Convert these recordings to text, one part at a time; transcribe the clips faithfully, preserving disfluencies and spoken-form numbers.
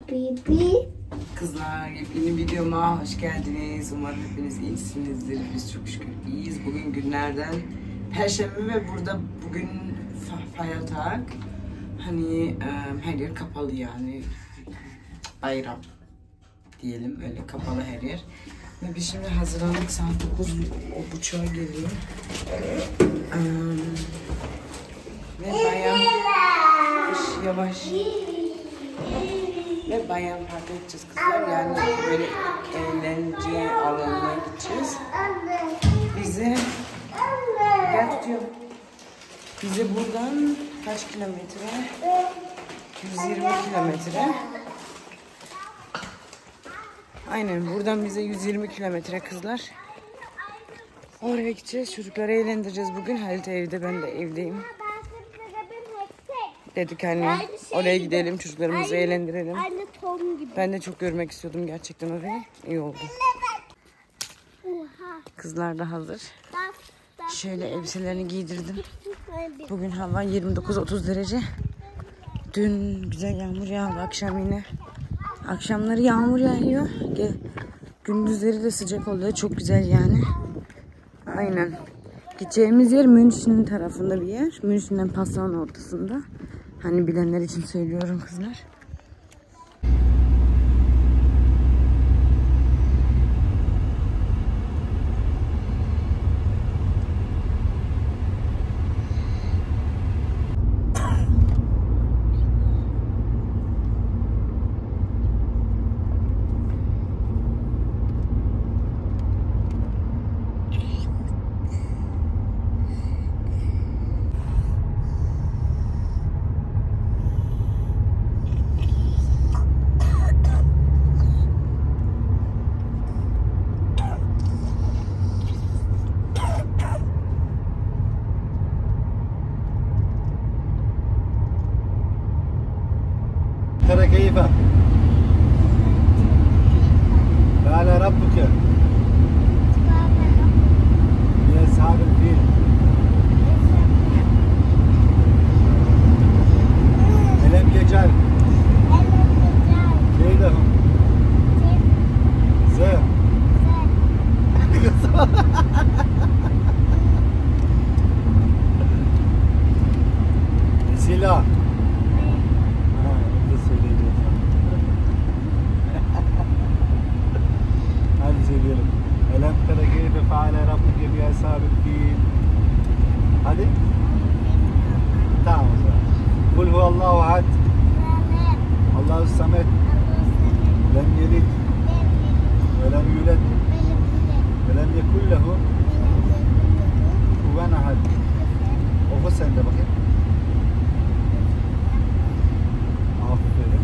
Bibi. Kızlar, yeni videoma hoş geldiniz. Umarım hepiniz iyisinizdir. Biz çok şükür iyiyiz. Bugün günlerden Perşembe ve burada bugün Feiertag. Hani her yer kapalı yani. Bayram diyelim, öyle kapalı her yer. Ve biz şimdi hazırlandık, saat dokuz buçuğa geliyor. Ve bayan yavaş yavaş ve bayan parka gideceğiz kızlar, yani böyle eğlence alanına gideceğiz. Bize gel tutuyor. Bize buradan kaç kilometre? yüz yirmi kilometre. Aynen, buradan bize yüz yirmi kilometre kızlar. Oraya gideceğiz, çocukları eğlendireceğiz bugün. Halit evde, ben de evdeyim. Dedik hani oraya gidelim, çocuklarımızı eğlendirelim. Ben de çok görmek istiyordum gerçekten orayı. İyi oldu. Kızlar da hazır. Şöyle elbiselerini giydirdim. Bugün hava yirmi dokuz otuz derece. Dün güzel yağmur yağdı akşam yine. Akşamları yağmur yağıyor. Gündüzleri de sıcak oluyor. Çok güzel yani. Aynen. Gideceğimiz yer Münih'in tarafında bir yer. Münih'in Passau'nun ortasında. Hani bilenler için söylüyorum kızlar. ترى كيف قال ربك يا أصحاب الفيل ألم يجعل كيدهم زين silah. Hadi söyleyelim. Elem tere keyfe feale rabbuke bi ashabil fil. Hadi. Tamam o zaman. Kul huvallahu ahad. Allahu samet. Lem yelid. Ve lem yulad. Ve lem yekun lehu kufuven ahad. Oku sen de bakayım. Aferin.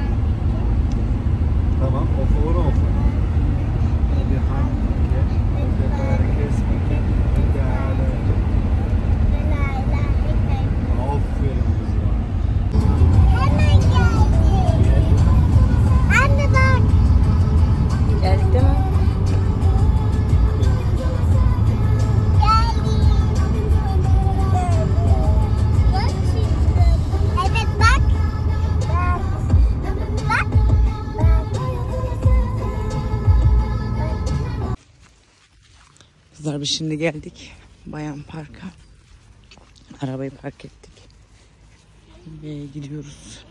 Tamam, oku onu oku. Geldik değil mi? Evet bak. Bak. Kızlar biz şimdi geldik Bayan Park'a. Arabayı park ettik. Ve gidiyoruz.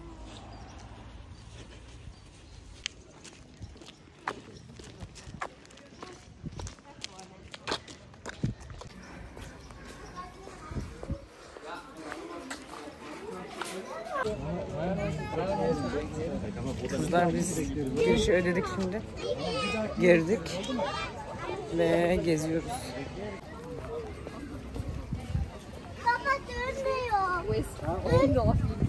Kızlar biz girişi ödedik şimdi. Girdik. Ve geziyoruz. Baba dönmüyor.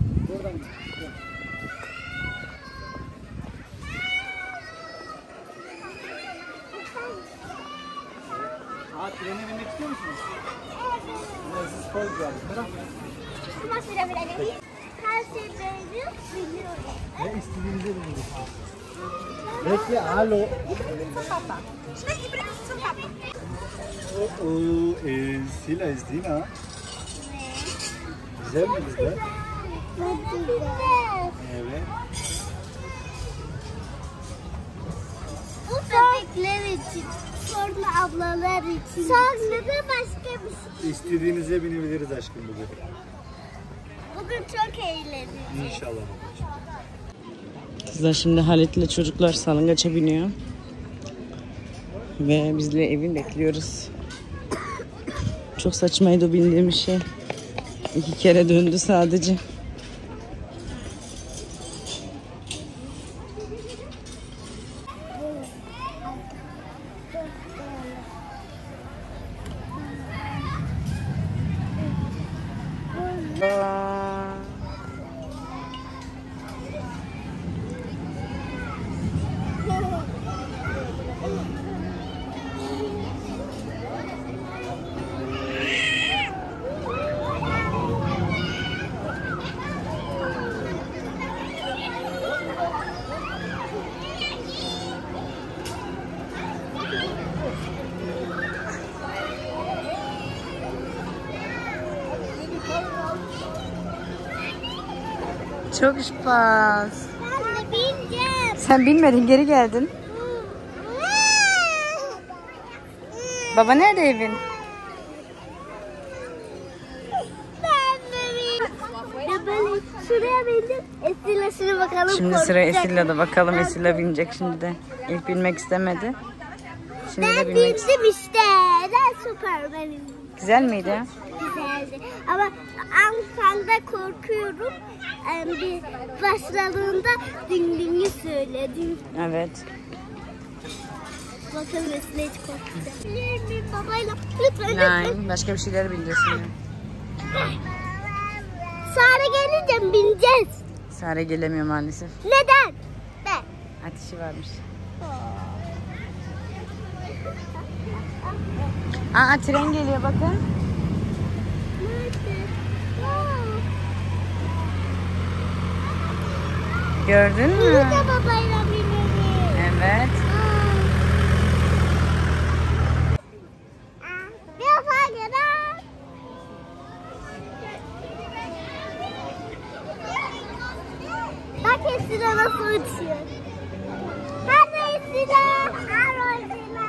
Aa, trene binmek istiyor musunuz? Evet. Siz koy biraz. Bırak. Nasıl bilelim? Her şeyi beğeniyor, biliyorum. Ne istediğinizi bilin. Bekle, alo. Oo, e, Sila Estina. Güzel mi güzel? Güzel. Evet. için. Sonra ablalar için. Sonra da başka bir şey. İstediğinize binebiliriz aşkım bugün. Bugün çok eğlendik. İnşallah babacığım. Kızlar şimdi Halit'le çocuklar salıngaça biniyor. Ve biz de evin bekliyoruz. Çok saçmaydı o bindiğimiz şey. İki kere döndü sadece. Çok şıpaz. Ben de bineceğim. Sen binmedin, geri geldin. Baba nerede evin? Ben de bineceğim. Ya böyle şuraya bindim. Esila şuna bakalım. Şimdi sıra korkacak. Esilla'da, bakalım Esilla binecek şimdi de. İlk binmek istemedi. Şimdi de Ben binmek istiyor. bindim işte. Ben Süpermen'im. Güzel miydi? Güzeldi. Ama Ankara'da korkuyorum. Ee, Bir başladığında ding dingi söyledim. Evet. Bakalım Esila hiç korkacak. Bir babayla lütfen lütfen. Nein, başka bir şeyler bindirsin. ya. Sonra gelince bineceğiz. Sare gelemiyor maalesef. Neden? Ben. Ateşi varmış. Aa, tren geliyor bakın. Nerede? Aa, Gördün mü? Bunu da babayla binelim. Evet. Aa, bir defa gidelim. Bak Esila nasıl uçuyor. Hadi Esila. Al Esila.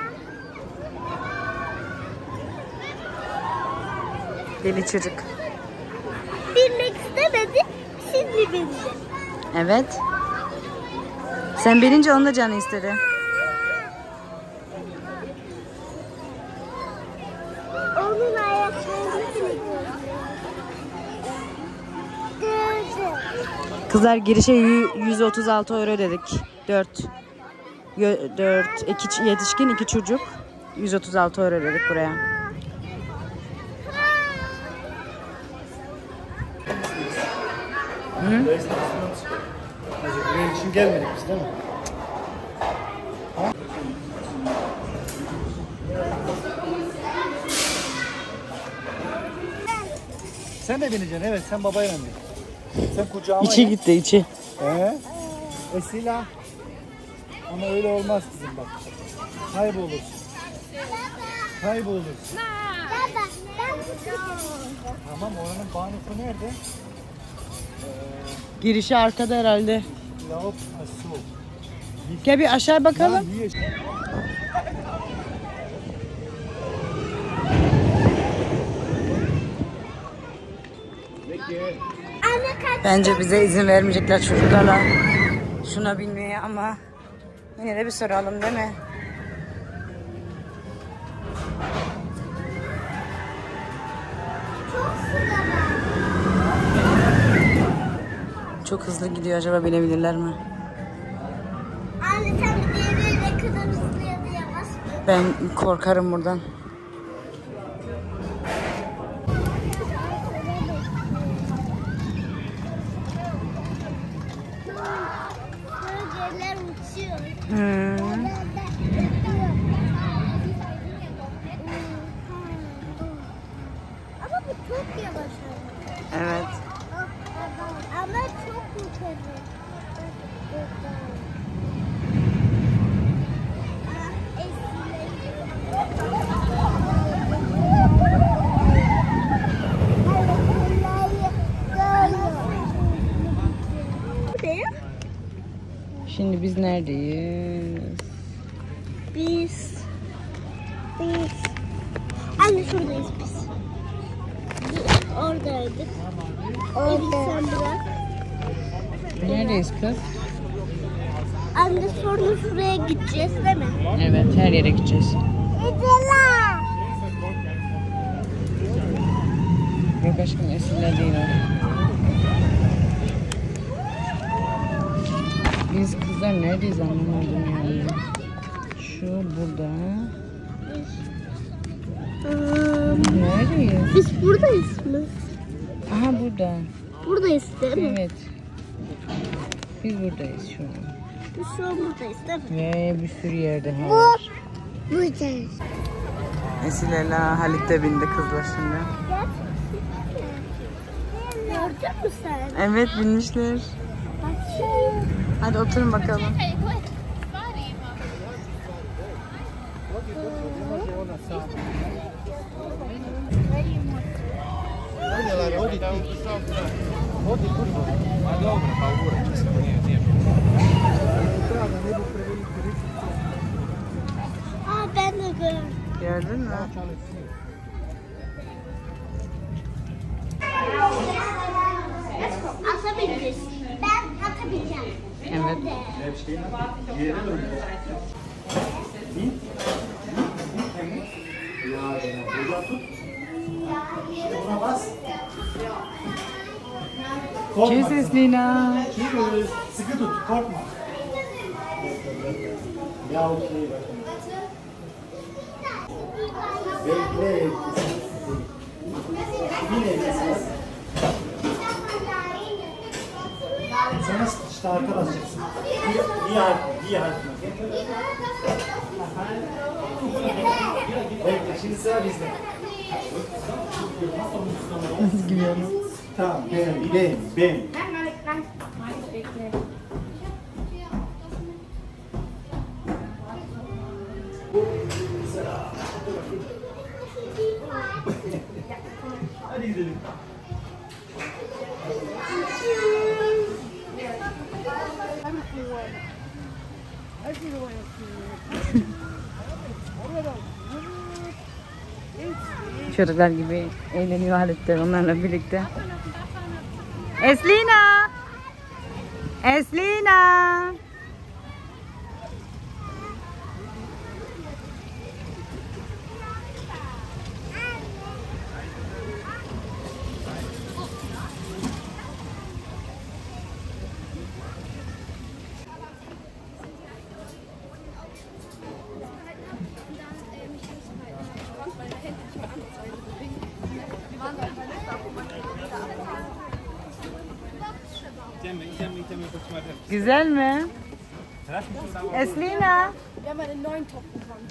Deli çocuk. Binmek istemedi. Şimdi bindi. Evet. Sen binince onun da canı istedi. Onun ayaklarını bile gördüm. Gördüm. Kızlar girişe yü- yüz otuz altı euro dedik. dört. dört. iki yetişkin, iki çocuk. yüz otuz altı euro dedik buraya. Buraya için gelmedik biz değil mi? Sen de bineceksin, evet, sen babayla bin. Sen kucağıma İçi gel. gitti içi. He? Esila. Ama öyle olmaz kızım bak. Kaybolursun. Kaybolursun. Baba, ben tutacağım. Tamam, oranın banusu nerede? Girişi arkada herhalde. Lavuk Asu. Gel bir aşağı bakalım. Lan niye? Anne kaç. Bence bize izin vermeyecekler çocuklarla şuna binmeye ama yine de bir soralım değil mi? Çok sıra var. Çok hızlı gidiyor, acaba binebilirler mi? Anne sen bir diğeri ne kadar hızlı ya da yavaş mı? Ben korkarım buradan. Gölgeler uçuyor. Hmm. Ama bu çok yavaş. Evet. Ama çok yukarı. Ah, Ne? Şimdi biz neredeyiz? Biz Biz. Anne şuradayız biz. Oradaydık. Orada. Sen bırak. Neredeyiz kız? Anne sonra şuraya gideceğiz değil mi? Evet, her yere gideceğiz. Gidelim. Yok aşkım, Esile değil o. Biz kızlar neredeyiz anlamadım yani. Şu burada. Hmm, Neredeyiz? biz buradayız mı? Aha burada. Buradayız değil mi? Evet. Biz buradayız şu an. Biz şu an buradayız değil mi? Ve bir sürü yerde Bu. var. Buradayız. Esile'la Halit de bindi kızlar şimdi. Gördün mü sen? Evet, binmişler. Bak şimdi. Hadi oturun bakalım. Aa ben de gördüm. Gördün mü? Ata bineceğiz. Ben ata bineceğim. Evet. Kes Eslina. Sıkı tut, korkma. Ya okey. Bekle. Yine elbisiniz. Sonra işte arkadaşlarsın. Bir, bir harf, bir harf. Bekle, şimdi sıra bizde. Nasıl gülüyorum? Tamam, ben, ben, ben. Hadi gidelim. Çocuklar gibi eğleniyor Halit de onlarla birlikte. Eslina! Eslina! Güzel mi? Eslina! Wir haben einen neuen Topf bekommen.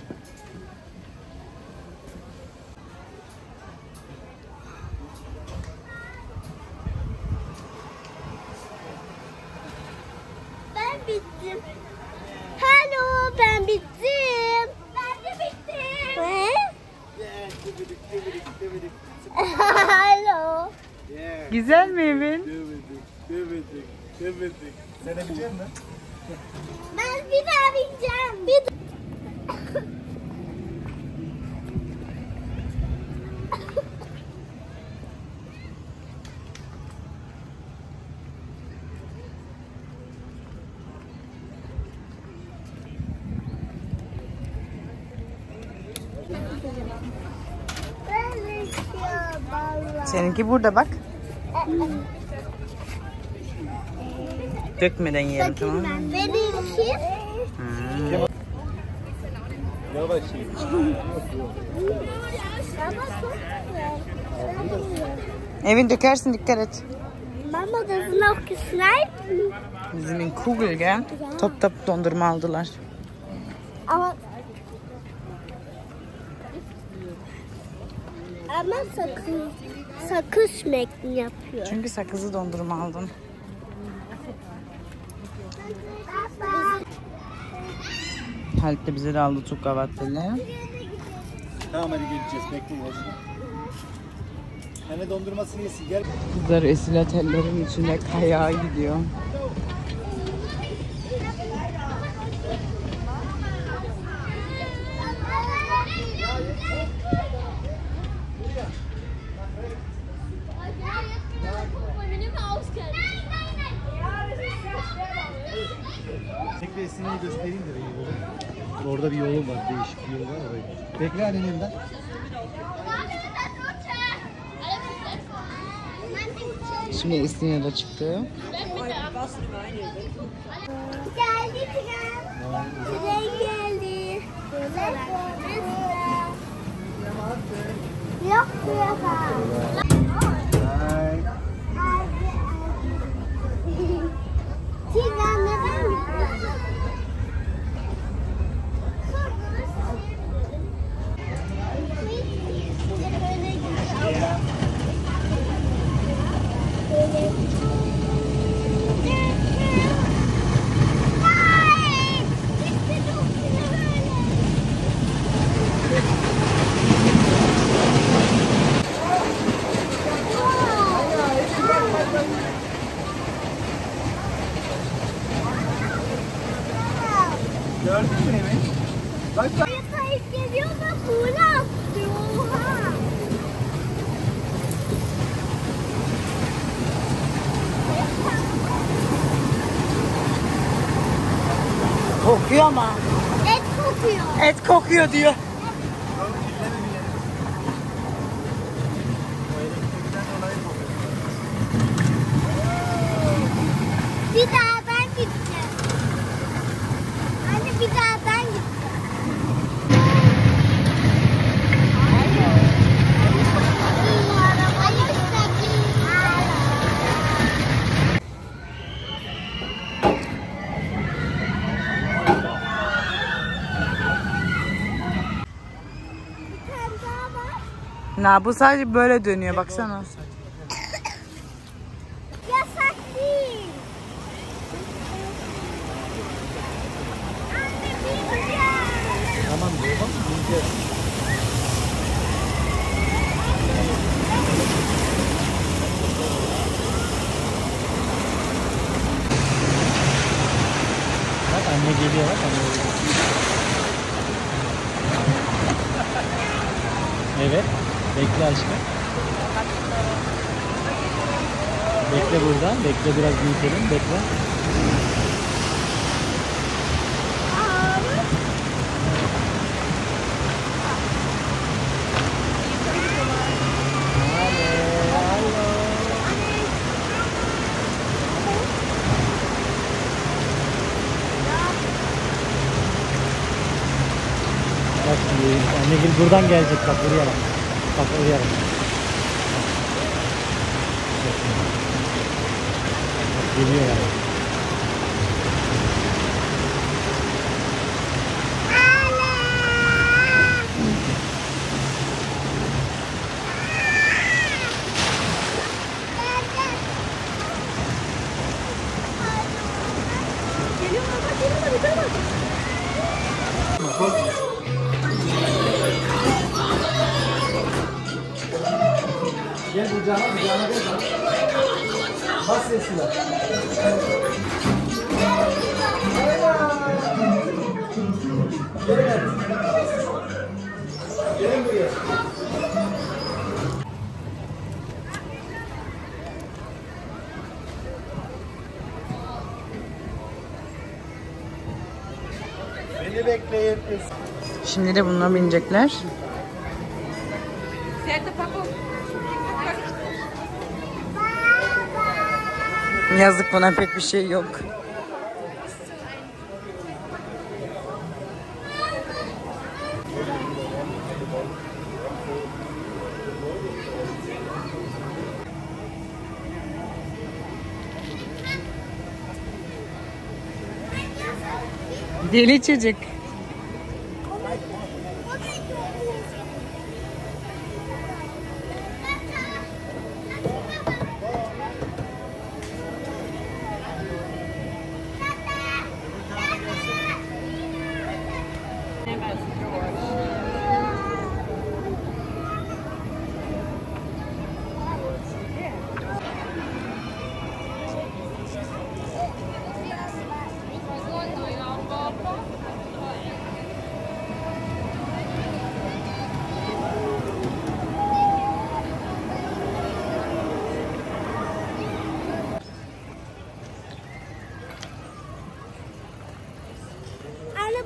Ben bittim. Hello, ben bittim. Ben de bittim. Ne? Hello. Güzel mi evin? Sen de bilecek misin? Ben bir daha bineceğim. Bir Seninki burada bak. Dökmeden yiyelim, tamam mı? ben. Benimki. Hmm. Yavaş. Evin dökersin, dikkat et. Mama, das sind auch Kneipen. Bizim in Kugel gell? Top top dondurma aldılar. Ama ama sakız sakız şmeckli yapıyor. Çünkü sakızlı dondurma aldın. Halit de bize de aldı tukkavatlı. Tamam, hadi geleceğiz. Bekleyin. Anne dondurmasını yesin. Gel. Kızlar Esile tellerin içinde kayağa gidiyor. Bekle Esin'i göstereyim de iyi olur. Orada bir yolum var, değişik bir yol var orayı. Bekle annemden. Şimdi Esin'e de çıktı. Geldi tren. Tren geldi. Yok bu yapan. Tren neden gitti? Gördün mü Emin? Bak bak. Sayıp geliyor da hula attı. Oha. Kokuyor ama. Et kokuyor. Et kokuyor diyor. Bir daha ben gideceğim. Anne bir daha ben gideceğim. Bir tane daha var. Na bu sadece böyle dönüyor baksana. Yasak değil. Anne bineceğim. Tamam diyor bak. Bineceğiz. Bak anne geliyor bak anne geliyor. Evet. Bekle aşkım. Bekle buradan. Bekle biraz büyütelim. Bekle. Bak şimdi annegil buradan gelecek bak buraya bak. Bak oraya bak. Bak, geliyor yani. Gel kucağına, kucağına gel. Bas sesine. Evet. Gelin buraya. Beni bekleyin. Şimdi de bununla binecekler. Yazık buna pek bir şey yok. Deli çocuk.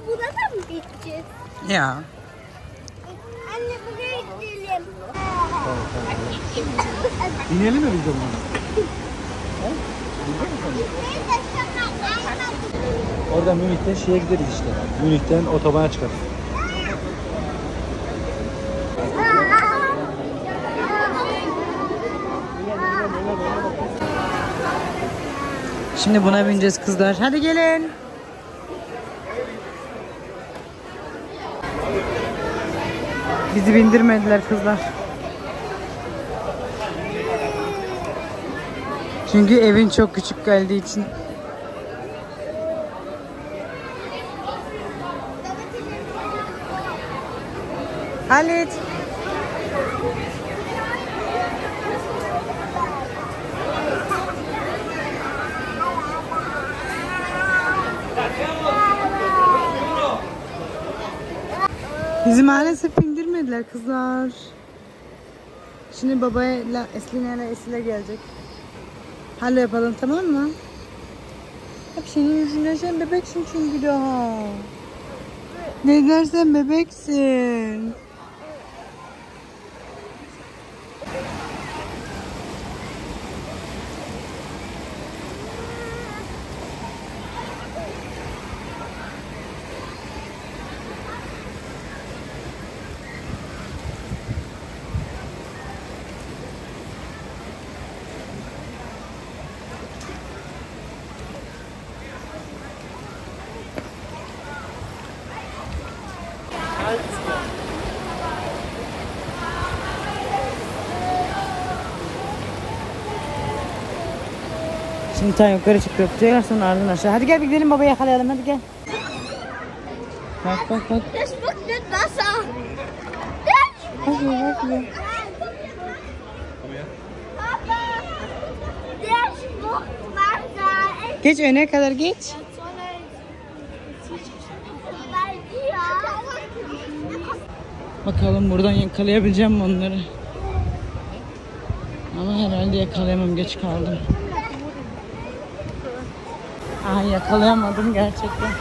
burada mı gideceğiz? Ya. Anne buraya gidelim. İnelim mi biz de buna? Oradan Münih'ten şeye gideriz işte. Münih'ten otobana çıkarız. Şimdi buna bineceğiz kızlar. Hadi gelin. Bizi bindirmediler kızlar. Çünkü evin çok küçük geldiği için. Halit. Bizi maalesef bindirmediler kızlar. Şimdi babayla Esline'yle Esile gelecek. Hallo yapalım, tamam mı? Hep senin yüzünden, sen bebeksin çünkü daha. Ne dersen bebeksin. Şimdi sen yukarı çık, öptüler, sonra ardından aşağı. Hadi gel bir gidelim, babayı yakalayalım, hadi gel. Bak bak bak. Das wird nicht Wasser. Hadi hadi. Papa, der spuckt Wasser. Geç öne kadar geç. Weil wir Bakalım buradan yakalayabileceğim mi onları? Ama herhalde yakalayamam, geç kaldım. Aha, yakalayamadım gerçekten.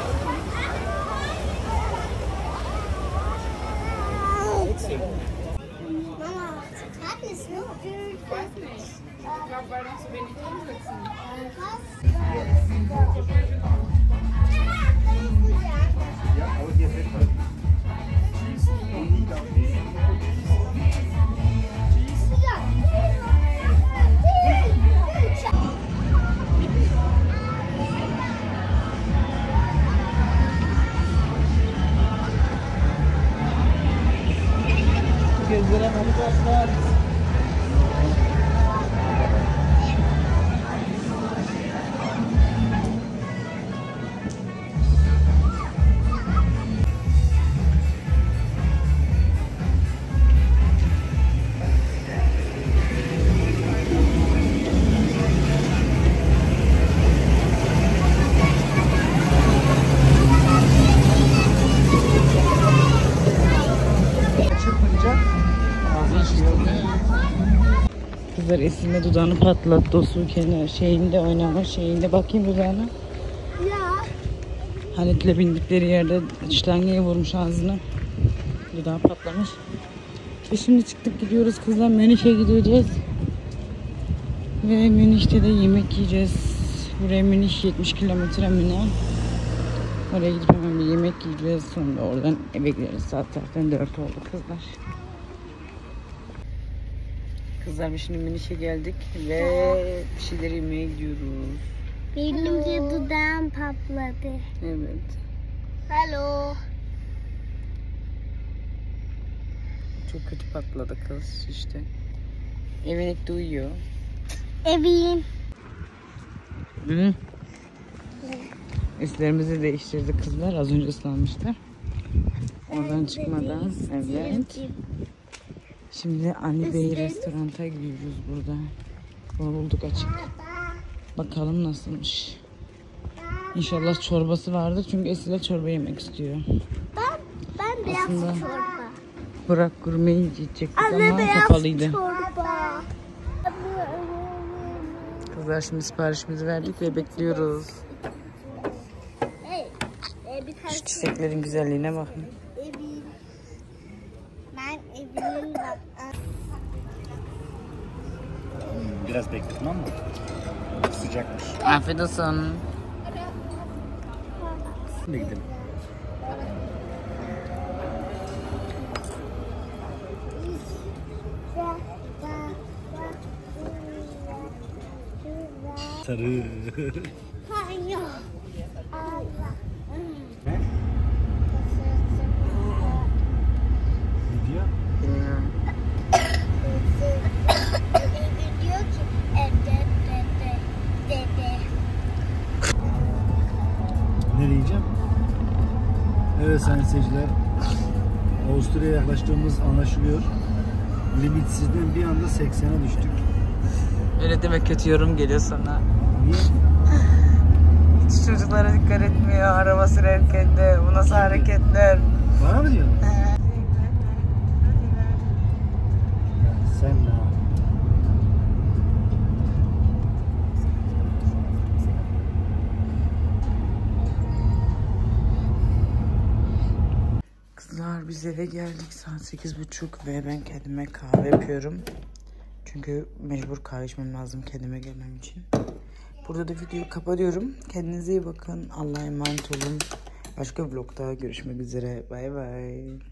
Mama, Karten ist nur. Gözlere bakıyorlar. Kızlar Esin'le dudağını patlattı, o su kenar şeyinde oynama şeyinde, bakayım dudağına. Ja. Halit'le bindikleri yerde ştangeye vurmuş ağzına. Dudağı patlamış. Ve şimdi çıktık, gidiyoruz kızlar, Münih'e gideceğiz. Ve Münih'te de yemek yiyeceğiz. Buraya Münih yetmiş kilometre Münih. Oraya gidip hemen bir yemek yiyeceğiz. Sonra oradan eve gideriz. Saat zaten dört oldu kızlar. Kızlar biz şimdi Münih'e geldik ve bir şeyler yemeye gidiyoruz. Benim de dudağım patladı. Evet. Hallo. Çok kötü patladı kız işte. Evinik uyuyor. Evim. Hı. Üstlerimizi değiştirdik kızlar. Az önce ıslanmıştı. Oradan çıkmadan evet. Şimdi Ali Bey restoranta gidiyoruz burada. Bunu bulduk açık. Bakalım nasılmış. İnşallah çorbası vardır. Çünkü Esile çorba yemek istiyor. Ben, ben beyaz Aslında çorba. Burak gurmeyi yiyecektik Anne ama beyaz kapalıydı. çorba. Kızlar şimdi siparişimizi verdik ve bekliyoruz. Hey, e, bir tane Şu çiçeklerin güzelliğine bakın. evim. Ben evimin bak. Biraz bekledim ama sıcakmış. Afiyet olsun. Şimdi gidelim. Sarı. Hayır. Ne? Ne diyor? Bilmiyorum. Diyor ki evde dede dede. Ne diyeceğim? Evet sayın seyirciler. Avusturya'ya yaklaştığımız anlaşılıyor. Limitsizden bir anda seksene düştük. Öyle demek kötü yorum geliyor sana. Niye? Hiç çocuklara dikkat etmiyor. Araba sürerken de bu nasıl hareketler. Bana mı diyorsun? Sen ne? Kızlar biz eve geldik saat sekiz buçuk ve ben kendime kahve yapıyorum. Çünkü mecbur kahve içmem lazım kendime gelmem için. Burada da videoyu kapatıyorum. Kendinize iyi bakın. Allah'a emanet olun. Başka vlogda görüşmek üzere. Bay bay.